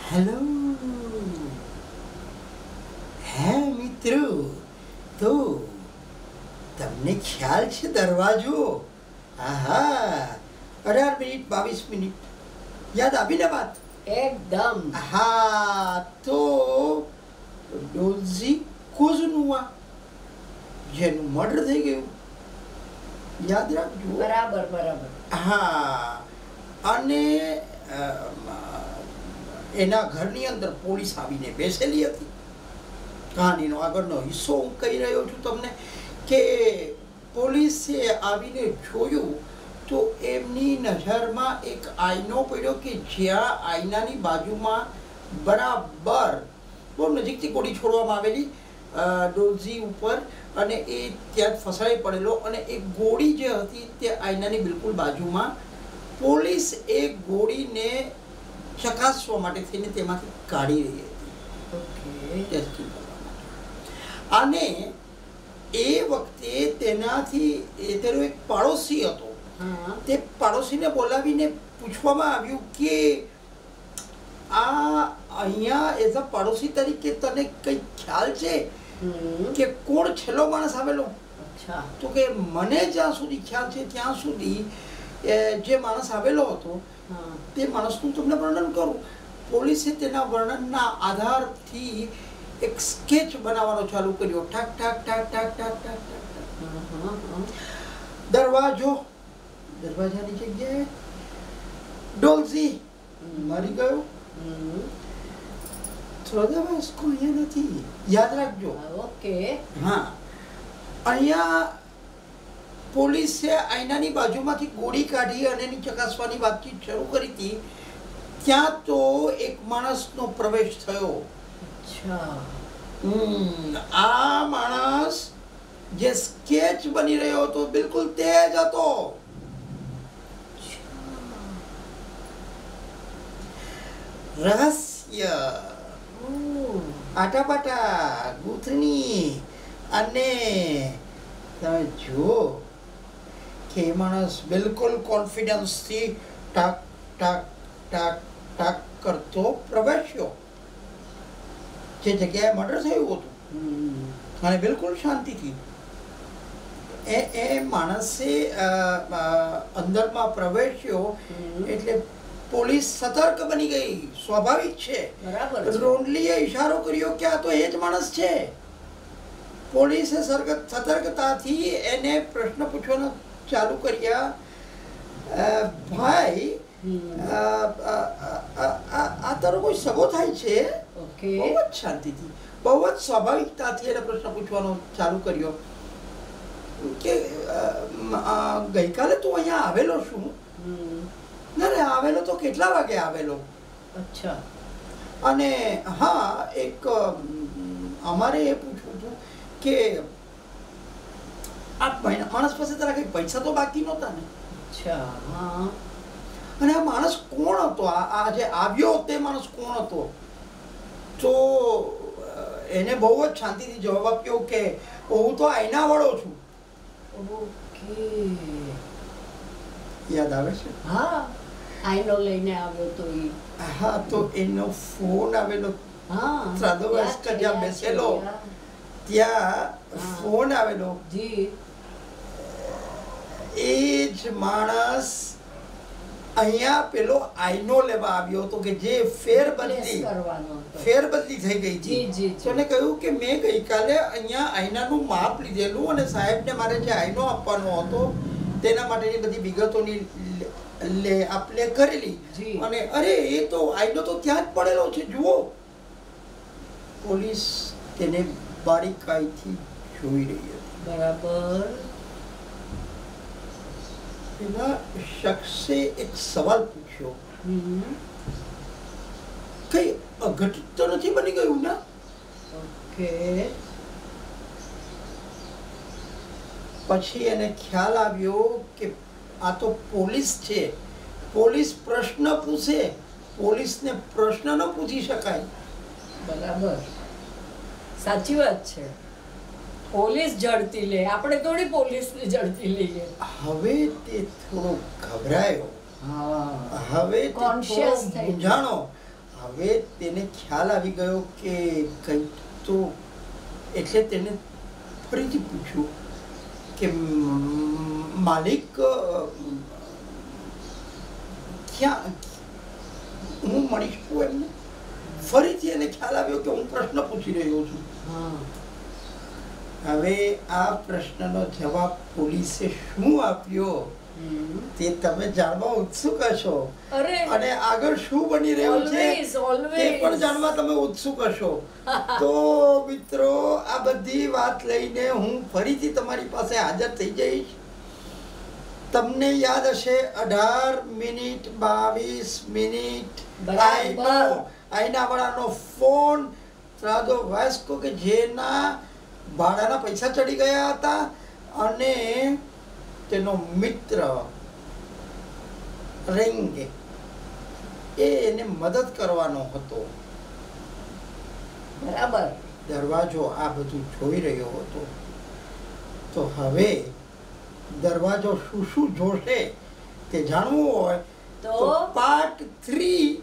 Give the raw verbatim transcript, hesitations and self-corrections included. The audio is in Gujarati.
हेलो હે મિત્રો, તો તમને ખ્યાલ છે દરવાજો? આહા, અઢાર મિનિટ બાવીસ મિનિટ યાદ આવી ને વાત? એકદમ. હા, તો ડોઝી કોઝનુઆ જેનું મર્ડર થઈ ગયું, યાદ રાખજો. બરાબર બરાબર. હા, અને એના ઘરની અંદર પોલીસ આવીને બેસેલી હતી. કહાનીનો આગળનો હિસ્સો હું કહી રહ્યો છું તમને કે પોલીસે આવીને જોયું તો એમની નજરમાં એક આઈનો પડ્યો કે જ્યાં આઈનાની બાજુમાં બરાબર બહુ નજીકથી ગોળી છોડવામાં આવેલી ડોઝી ઉપર, અને એ ત્યાં ફસાઈ પડેલો, અને એ ગોળી જે હતી તે આઈનાની બિલકુલ બાજુમાં. પોલીસ એ ગોળીને ચકાસવા માટે થઈને તેમાંથી કાઢી રહી હતી. ટેસ્ટિંગ અને એ વખતે તેનાથી તેનો એક પાડોશી હતો. તે પાડોશીને બોલાવીને પૂછવામાં આવ્યું કે આ અહીંયા એઝ અ પાડોશી તરીકે તને કઈ ખ્યાલ છે કે કોણ છેલ્લો માણસ આવેલો? તો કે મને જ્યાં સુધી ખ્યાલ છે ત્યાં સુધી જે માણસ આવેલો હતો તે માણસનું તમને વર્ણન કરું. પોલીસે તેના વર્ણનના આધારથી એક સ્કેચ બનાવવાનો ચાલુ કર્યો. ઠાક ઠાક ઠાક ઠાક ઠાક ઠાક ઠાક. દરવાજો, દરવાજાની જગ્યાએ ડોલ્ઝી મરી ગયો. થોડોસ્કો અહીંયા નથી, યાદ રાખજો. ઓકે. હા, અહીંયા પોલીસે આઈનાની બાજુમાંથી ગોળી કાઢી અને એની ચકાસવાની વાતચીત શરૂ કરી હતી. ત્યાં તો એક માણસનો પ્રવેશ થયો. આ માણસ જે સ્કેચ બની રહ્યો હતો બિલકુલ તે જ હતો. રહસ્ય, આટાપાટા, ગૂંથણી, અને તમે જુઓ કે માણસ બિલકુલ કોન્ફિડન્સથી ટાક ટાક ટાક ટાક કરતો પ્રવેશ્યો જે જગ્યાએ મર્ડર થયું હતું, અને બિલકુલ શાંતિથી. એ એ માણસે અંદરમાં પ્રવેશ્યો એટલે પોલીસ સતર્ક બની ગઈ. સ્વાભાવિક છે. રોનલીએ ઈશારો કર્યો કે આ તો એ જ માણસ છે. પોલીસે સતર્કતાથી એને પ્રશ્ન પૂછવાનો ચાલુ કર્યા. ભાઈ, આ તારો કોઈ સગો થાય છે? બહુ જ શાંતિથી, બહુ જ સ્વાભાવિકતાથી એને પ્રશ્ન પૂછવાનો ચાલુ કર્યો કે ગઈકાલે તું અહીંયા આવેલો છું? ના રે, આવેલો તો કેટલા વાગે આવેલો? અચ્છા. અને હા, એક અમારે એ પૂછવું હતું કે આ માણસ પાસે તારા કઈ પૈસા તો બાકી નહોતા ને? અચ્છા. હા. અને આ માણસ કોણ હતો? આ જે આવ્યો તે માણસ કોણ હતો? તો એને બહુ જ શાંતિથી જવાબ આપ્યો કે હું તો આઈના વાળો છું. ઓકે. યાદ આવે છે? હા, આઈનો લઈને આવ્યો તો એ. હા, તો એનો ફોન આવેલો. હા, ત્રાદોવાસ્કા જ્યાં બેસેલો ત્યાં ફોન આવેલો. જી. એ જ માણસ અહીંયા પેલો આઈનો લેવા આવ્યો હતો કે જે ફેરબદલી ફેરબદલી થઈ ગઈ હતી. તો એને કહ્યું કે મેં ગઈકાલે અહીંયા આઈનાનું માપ લીધેલું અને સાહેબને મારે જે આઈનો આપવાનો હતો તેના માટેની બધી વિગતોની લે આપલે કરેલી. અને અરે, એ તો આઈનો તો ત્યાં જ પડેલો છે, જુઓ. પોલીસ તેને બારીકાઈથી જોઈ રહી હતી. બરાબર. પેલા શખ્સે એક સવાલ પૂછ્યો, કઈ અઘટિત તો નથી બની ગયું ને? ઓકે. પછી એને ખ્યાલ આવ્યો કે આ તો પોલીસ છે. પોલીસ પ્રશ્ન પૂછે, પોલીસને પ્રશ્ન ન પૂછી શકાય. બરાબર, સાચી વાત છે. પોલીસ જડતી લે, આપણે થોડી પોલીસને જડતી લઈએ. હવે તે થોડો ગભરાયો. હા, હવે કોન્શિયસ મૂંઝાણો. હવે તેને ખ્યાલ આવી ગયો કે કંઈક તો, એટલે તેને ફરીથી પૂછ્યું કે માલિક ક્યાં હું મળી શકું એમને? ફરીથી એને ખ્યાલ આવ્યો કે હું પ્રશ્ન પૂછી રહ્યો છું. હવે આ પ્રશ્નનો જવાબ પોલીસે શું આપ્યો તે તમે જાણવા ઉત્સુક હશો, અને આગળ શું બની રહ્યું છે તે પણ જાણવા તમે ઉત્સુક હશો. તો મિત્રો, આ બધી વાત લઈને હું ફરીથી તમારી પાસે હાજર થઈ જઈશ. તમને યાદ હશે અઢાર મિનિટ બાવીસ મિનિટ આઈના વાળાનો ફોન રાધો વાસ્કો કે જેના ભાડાના પૈસા ચડી ગયા હતા અને તેનો મિત્ર રેંગે એ એને મદદ કરવાનો હતો. બરાબર. દરવાજો આ બધું જોઈ રહ્યો હતો. તો હવે દરવાજો શું શું જોશે તે જાણવું હોય તો પાર્ટ થ્રી